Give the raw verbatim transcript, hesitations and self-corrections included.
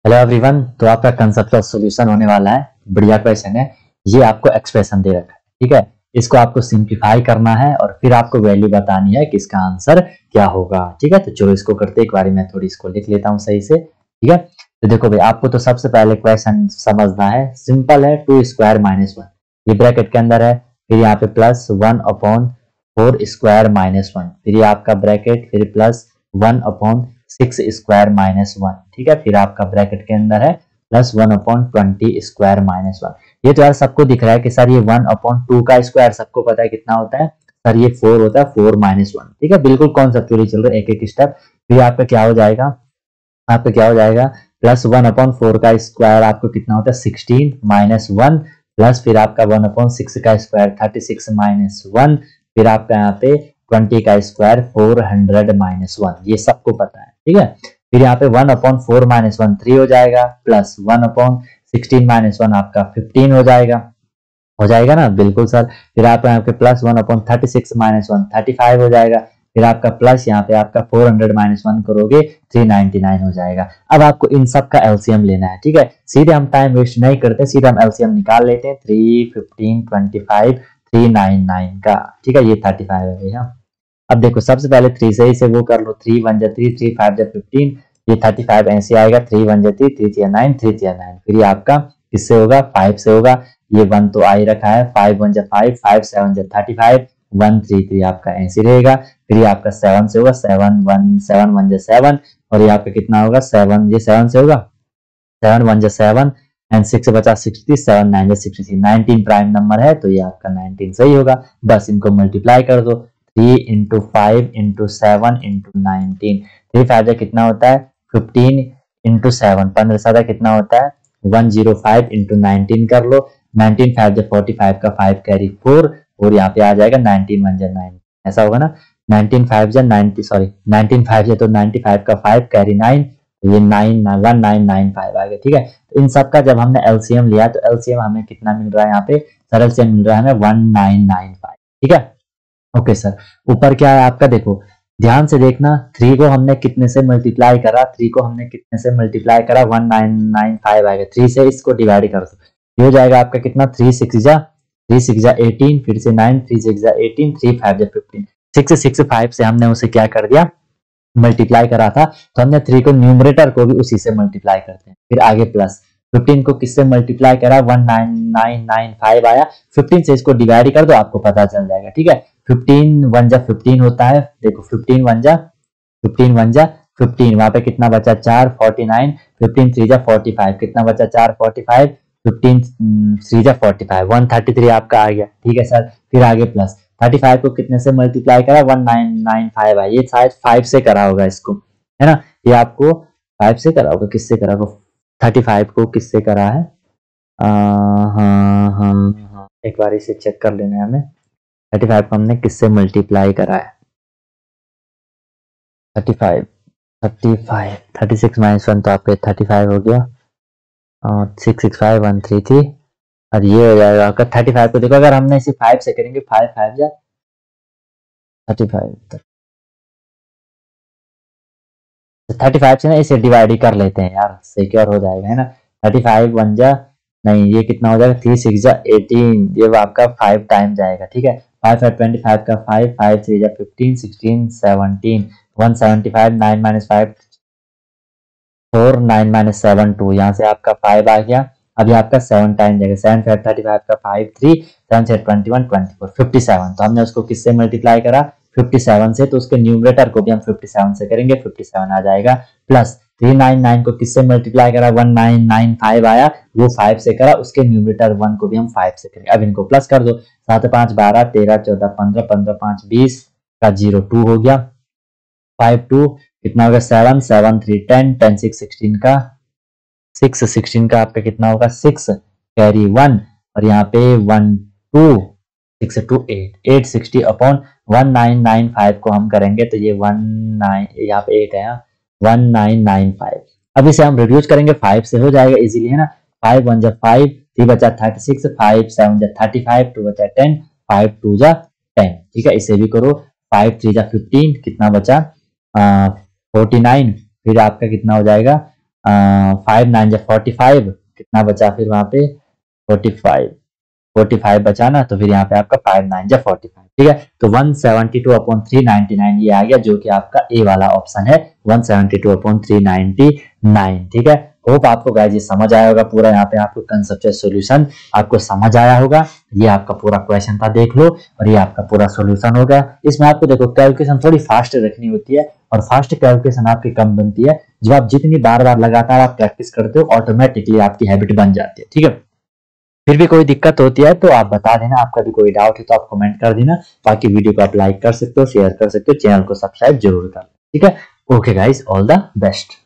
Hello everyone. तो आपका conceptual solution होने वाला है। बढ़िया क्वेश्चन है। ये आपको एक्सप्रेशन दे रखा है, ठीक है। इसको आपको सिंप्लीफाई करना है और फिर आपको वैल्यू बतानी है कि इसका आंसर क्या होगा, ठीक है। तो चलो इसको करते एक बारी मैं थोड़ी इसको लिख लेता हूँ सही से, ठीक है। तो देखो भाई, आपको तो सबसे पहले क्वेश्चन समझना है। सिंपल है, टू स्क्वायर माइनस वन, ये ब्रैकेट के अंदर है। फिर यहाँ पे plus one upon four square minus one, फिर ये आपका ब्रैकेट, फिर plus one upon six square minus one, ठीक है। फिर आपका ब्रैकेट के अंदर है plus one upon twenty square minus one. ये तो यार सबको दिख रहा है कि सर ये वन अपॉन टू का स्क्वायर सबको पता है कितना होता है, सर ये फोर होता है, फोर माइनस वन, ठीक है। बिल्कुल कॉन्सेप्चुअली चल रहा है एक एक स्टेप। फिर आपका क्या हो जाएगा, आपका क्या हो जाएगा प्लस वन अपॉन फोर का स्क्वायर आपको कितना होता है सिक्सटीन माइनस वन, प्लस फिर आपका वन अपॉन सिक्स का square thirty six minus one, फिर आपका यहाँ पे ट्वेंटी का square four hundred minus one, ये सबको पता है, ठीक है। फिर यहाँ पे one upon four minus one three हो जाएगा, plus one upon sixteen minus one आपका फिफ्टीन हो जाएगा, हो जाएगा ना, बिल्कुल सर। फिर आप यहाँ पे plus one upon thirty six minus one thirty five हो जाएगा। फिर आपका प्लस यहाँ पे आपका फोर हंड्रेड माइनस वन करोगे थ्री नाइनटी नाइन हो जाएगा। अब आपको इन सब का एलसीएम लेना है, ठीक है। सीधे हम टाइम वेस्ट नहीं करते, सीधे हम एलसीएम निकाल लेते हैं। Three fifteen twenty five three nine nine का, ठीक है। ये थर्टी फाइव है भैया। अब देखो सबसे पहले थ्री से ही से वो कर लो, थ्री वन जा थ्री, थ्री फाइव जा फिफ्टीन, ये थर्टी फाइव ऐसे आएगा। थ्री वन जा three, three three nine, three three nine. फिर ये आपका किससे होगा, फाइव से होगा। ये वन तो आ ही रखा है, फाइव वन जा फाइव, फाइव सेवन जा thirty five, one three three आपका ऐसे रहेगा। फिर ये आपका सेवन से होगा, सेवन वन, सेवन वन जा सेवन, और ये आपका कितना होगा सेवन, ये सेवन से होगा, सेवन वन जा सेवन एंड सिक्स बचा सिक्सटी, सेवन नाइन जा सिक्सटी, नाइनटीन प्राइम नंबर है तो ये आपका नाइनटीन सही होगा। बस इनको मल्टीप्लाई कर दो, three into five into seven into nineteen, three five कितना होता है फिफ्टीन इंटू सेवन, पंद्रह सादा कितना होता है one zero five into nineteen कर लो, नाइनटीन फाइव जा फोर्टी फाइव का फाइव कैरी फोर, और यहाँ पे आ जाएगा नाइनटीन वन जा नाइन, ऐसा होगा ना। नाइनटीन फाइव जा नाइनटी, सॉरी नाइनटीन फाइव जा तो नाइनटी फाइव का फाइव कैरी नाइन, ये nine one nine nine five आ गया, ठीक है। तो इन सब का जब हमने एलसीएम लिया तो एलसीएम हमें कितना मिल रहा है, यहाँ पे सर एलसीएम मिल रहा है हमें वन नाइन नाइन फाइव, ठीक है। ओके सर, ऊपर क्या है आपका, देखो ध्यान से देखना, थ्री को हमने कितने से मल्टीप्लाई करा, थ्री को हमने कितने से मल्टीप्लाई करा, वन नाइन नाइन फाइव आएगा। थ्री से इसको डिवाइड कर दो, ये हो जाएगा आपका कितना, थ्री सिक्स जा थ्री सिक्स जा एटीन, फिर से नाइन, थ्री सिक्स जा एटीन, थ्री फाइव जा फिफ्टीन, सिक्स सिक्स फाइव से हमने उसे क्या कर दिया, मल्टीप्लाई करा था, तो हमने थ्री को न्यूमरेटर को भी उसी से मल्टीप्लाई करते हैं। फिर आगे प्लस फिफ्टीन को किससे मल्टीप्लाई करा, one nine nine nine five आया, फिफ्टीन से इसको डिवाइड कर दो आपको पता चल जाएगा, ठीक है। फिफ्टीन वन जा फिफ्टीन होता है, देखो फिफ्टीन वन जा फिफ्टीन वन जा फिफ्टीन, वहां पे कितना बचा चार, फोर्टी नाइन, फिफ्टीन थ्री जा फोर्टी फाइव, कितना बचा चार, फोर्टी फाइव, फिफ्टीन थ्री जा forty five, one thirty three आपका आ गया, ठीक है सर। फिर आगे प्लस थर्टी फाइव को कितने से मल्टीप्लाई करा, वन नाइन नाइन फाइव है, ये शायद फाइव से करा होगा इसको, है ना। ये आपको फाइव से करा होगा, किससे करा होगा, थर्टी फाइव को किससे करा है, आ, हाँ हम हाँ, एक बार इसे चेक कर लेना है हमें, थर्टी फाइव को हमने किससे मल्टीप्लाई करा है, thirty five thirty five thirty six minus one तो आपके थर्टी फाइव हो गया, six six five one three three, और ये हो जाएगा आपका थर्टी फाइव को, देखो अगर हमने इसे फाइव से करेंगे, फाइव फाइव जा थर्टी फाइव, थर्टी फाइव से ना इसे डिवाइड ही कर लेते हैं यार, सिक्योर हो जाएगा, है ना। थर्टी फाइव वन जा नहीं, ये कितना हो जाएगा, थ्री सिक्स जा एटीन, ये आपका फाइव टाइम जाएगा, ठीक है। फाइव फाइव ट्वेंटी फाइव का फाइव, फाइव थ्री जा fifteen, sixteen seventeen, one seventy five, nine minus five four, nine minus seven two, यहाँ से आपका फाइव आ गया। अभी आपका सेवन टाइम जाएगा, सेवन फाइव थर्टी फाइव का फाइव थ्री, सेवन से twenty one twenty four, fifty seven, तो हमने उसको किससे मल्टीप्लाई करा, फिफ्टी सेवन से, तो उसके न्यूमरेटर को भी हम फिफ्टी सेवन से करेंगे, फिफ्टी सेवन आ जाएगा। प्लस थ्री नाइन नाइन को किससे मल्टीप्लाई करा, वन नाइन नाइन फाइव आया, वो फाइव से करा, उसके न्यूमरेटर वन को भी हम फाइव से करेंगे। अब इनको प्लस कर दो, सात पांच बारह, तेरह चौदह पंद्रह, पंद्रह पांच बीस का जीरो टू हो गया, फाइव टू कितना होगा seven, seven three ten, ten six sixteen का सिक्स, सिक्सटीन का आपका कितना होगा सिक्स कैरी वन, और यहाँ पे one two six two eight, eight sixty upon one nine nine five को हम करेंगे तो ये वन नाइन, यहाँ पे एट है, वन नाइन नाइन फाइव। अब इसे हम रिड्यूस करेंगे, फाइव से हो जाएगा इजीली, है ना। फाइव वन जा फाइव, थ्री बचा थर्टी सिक्स, फाइव सेवन जा थर्टी फाइव, टू बचा टेन, फाइव टू जा टेन, ठीक है। इसे भी करो, फाइव थ्री जा फिफ्टीन, कितना बचा फोर्टी नाइन, फिर आपका कितना हो जाएगा फाइव नाइन जा फोर्टी फाइव, कितना बचा फिर वहां पे फोर्टी फाइव, फोर्टी फाइव बचा ना, तो फिर यहाँ पे आपका फाइव नाइन जा फोर्टी फाइव, ठीक है। तो one seventy two upon three ninety nine ये आ गया, जो कि आपका ए वाला ऑप्शन है, one seventy two upon three ninety nine, ठीक है। होप आपको गाइस ये समझ आया होगा पूरा, यहाँ पे आपको कंसेप्चुअल सॉल्यूशन आपको समझ आया होगा। ये आपका पूरा क्वेश्चन था, देख लो, और ये आपका पूरा सॉल्यूशन हो गया। इसमें आपको देखो कैलकुलेशन थोड़ी फास्ट रखनी होती है, और फास्ट कैलकुलेशन आपकी कम बनती है। जब आप जितनी बार बार लगातार आप प्रैक्टिस करते हो, ऑटोमेटिकली आपकी हैबिट बन जाती है, ठीक है। फिर भी कोई दिक्कत होती है तो आप बता देना, आपका भी कोई डाउट है तो आप कमेंट कर देना। बाकी वीडियो को आप लाइक कर सकते हो, शेयर कर सकते हो, चैनल को सब्सक्राइब जरूर कर, ठीक है। Okay guys, all the best.